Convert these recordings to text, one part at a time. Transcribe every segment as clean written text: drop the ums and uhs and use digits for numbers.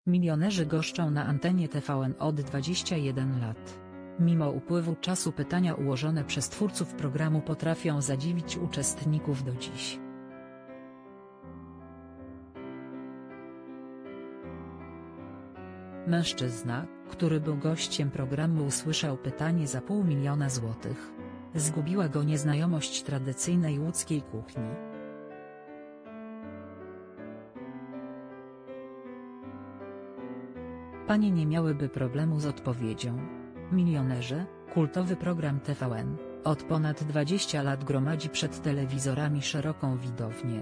Milionerzy goszczą na antenie TVN od 21 lat. Mimo upływu czasu pytania ułożone przez twórców programu potrafią zadziwić uczestników do dziś. Mężczyzna, który był gościem programu, usłyszał pytanie za $500 000. Zgubiła go nieznajomość tradycyjnej łódzkiej kuchni. Panie nie miałyby problemu z odpowiedzią. Milionerzy, kultowy program TVN, od ponad 20 lat gromadzi przed telewizorami szeroką widownię.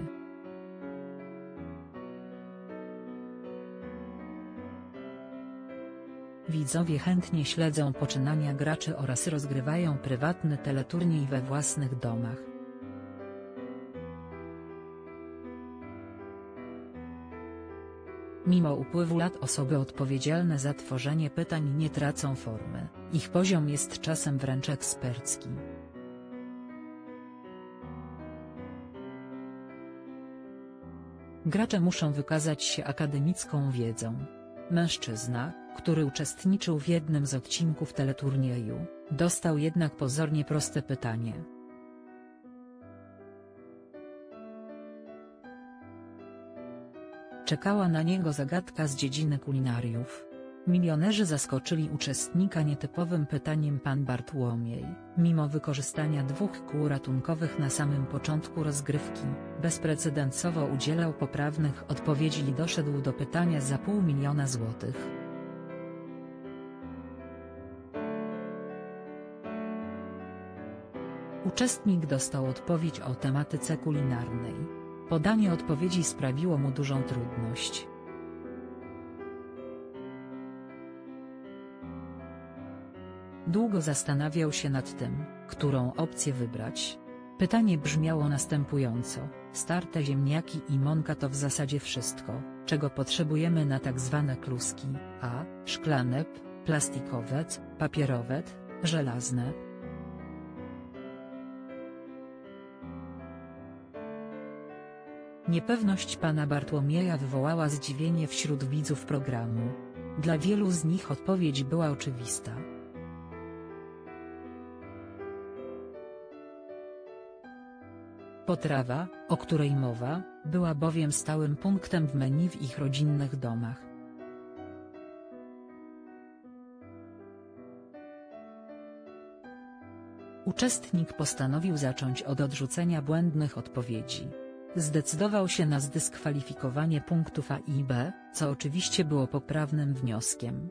Widzowie chętnie śledzą poczynania graczy oraz rozgrywają prywatny teleturniej we własnych domach. Mimo upływu lat osoby odpowiedzialne za tworzenie pytań nie tracą formy, ich poziom jest czasem wręcz ekspercki. Gracze muszą wykazać się akademicką wiedzą. Mężczyzna, który uczestniczył w jednym z odcinków teleturnieju, dostał jednak pozornie proste pytanie. Czekała na niego zagadka z dziedziny kulinariów. Milionerzy zaskoczyli uczestnika nietypowym pytaniem. Pan Bartłomiej, mimo wykorzystania 2 kół ratunkowych na samym początku rozgrywki, bezprecedensowo udzielał poprawnych odpowiedzi i doszedł do pytania za $500 000. Uczestnik dostał odpowiedź o tematyce kulinarnej. Podanie odpowiedzi sprawiło mu dużą trudność. Długo zastanawiał się nad tym, którą opcję wybrać. Pytanie brzmiało następująco: starte ziemniaki i mąka to w zasadzie wszystko, czego potrzebujemy na tak zwane kluski: a. szklane, plastikowe, papierowe, żelazne. Niepewność pana Bartłomieja wywołała zdziwienie wśród widzów programu. Dla wielu z nich odpowiedź była oczywista. Potrawa, o której mowa, była bowiem stałym punktem w menu w ich rodzinnych domach. Uczestnik postanowił zacząć od odrzucenia błędnych odpowiedzi. Zdecydował się na zdyskwalifikowanie punktów A i B, co oczywiście było poprawnym wnioskiem.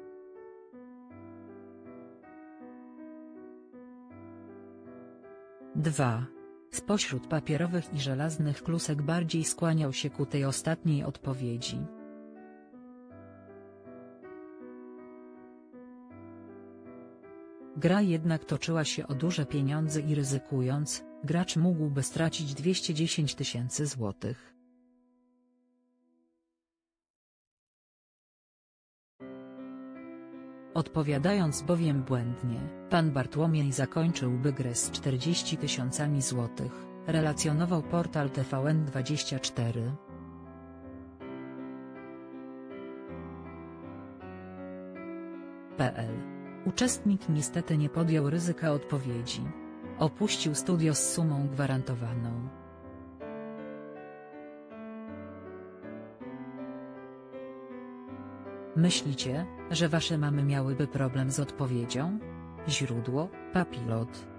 Spośród papierowych i żelaznych klusek bardziej skłaniał się ku tej ostatniej odpowiedzi. Gra jednak toczyła się o duże pieniądze i ryzykując, gracz mógłby stracić 210 000 złotych. Odpowiadając bowiem błędnie, pan Bartłomiej zakończyłby grę z 40 000 złotych, relacjonował portal TVN24.pl. Uczestnik niestety nie podjął ryzyka odpowiedzi. Opuścił studio z sumą gwarantowaną. Myślicie, że wasze mamy miałyby problem z odpowiedzią? Źródło: Papilot.